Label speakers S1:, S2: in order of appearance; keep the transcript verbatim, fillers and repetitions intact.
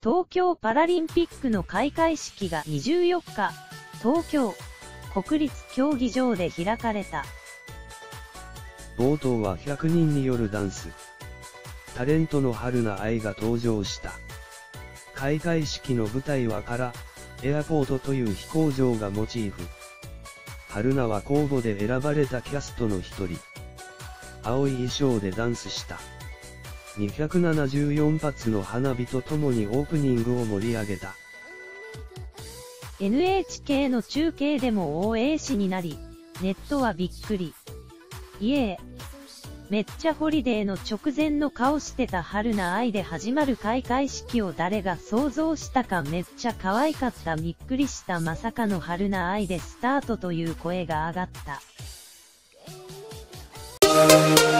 S1: 東京パラリンピックの開会式がにじゅうよっか、東京国立競技場で開かれた。
S2: 冒頭はひゃくにんによるダンス。タレントの春菜愛が登場した。開会式の舞台はカラ、エアポートという飛行場がモチーフ。春菜は公募で選ばれたキャストの一人。青い衣装でダンスした。にひゃくななじゅうよん発の花火とともにオープニングを盛り上げた。
S1: エヌエイチケー の中継でも大栄視になり、ネットはびっくり。イエー。めっちゃホリデーの直前の顔してた春菜愛で始まる開会式を誰が想像したか。めっちゃ可愛かった、びっくりした、まさかの春菜愛でスタートという声が上がった。